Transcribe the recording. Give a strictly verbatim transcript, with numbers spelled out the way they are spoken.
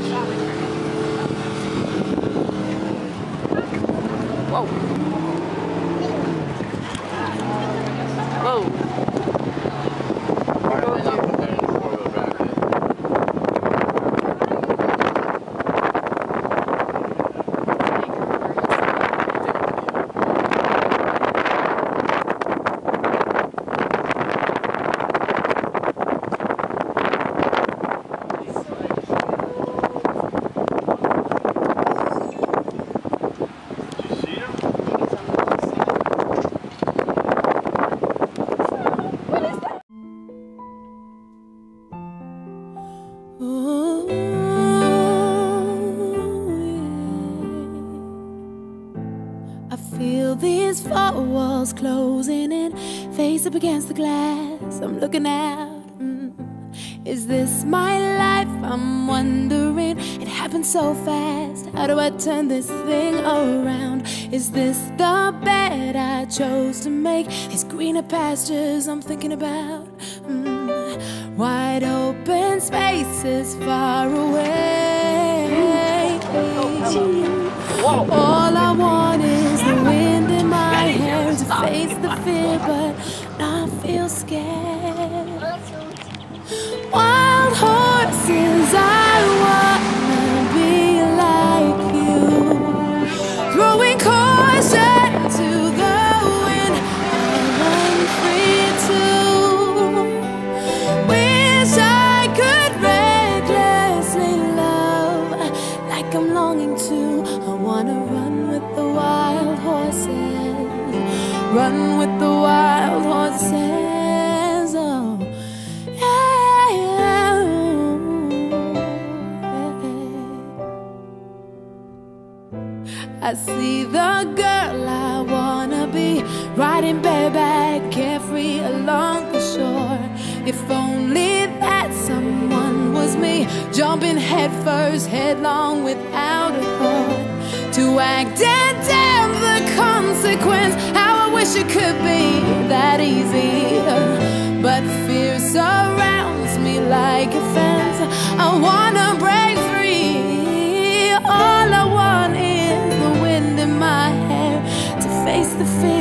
Whoa. Whoa. I feel these four walls closing in, face up against the glass. I'm looking out. Mm. Is this my life? I'm wondering. It happened so fast. How do I turn this thing around? Is this the bed I chose to make? These greener pastures I'm thinking about. Mm. Wide open spaces far away. All I want is the wind in my hair to face the fear, but not feel scared. Wild horses, I wanna be like you, throwing caution to the wind. I'm free too. Wish I could recklessly love like I'm longing to. I wanna run with the wild horses, run with the wild horses. Oh, yeah, yeah. I see the girl I wanna be, riding bareback, carefree along the shore. If only that someone was me, jumping headfirst, headlong without a thought. To act and damn the consequence. How I wish it could be that easy, but fear surrounds me like a fence. I wanna break free. All I want is the wind in my hair to face the fear.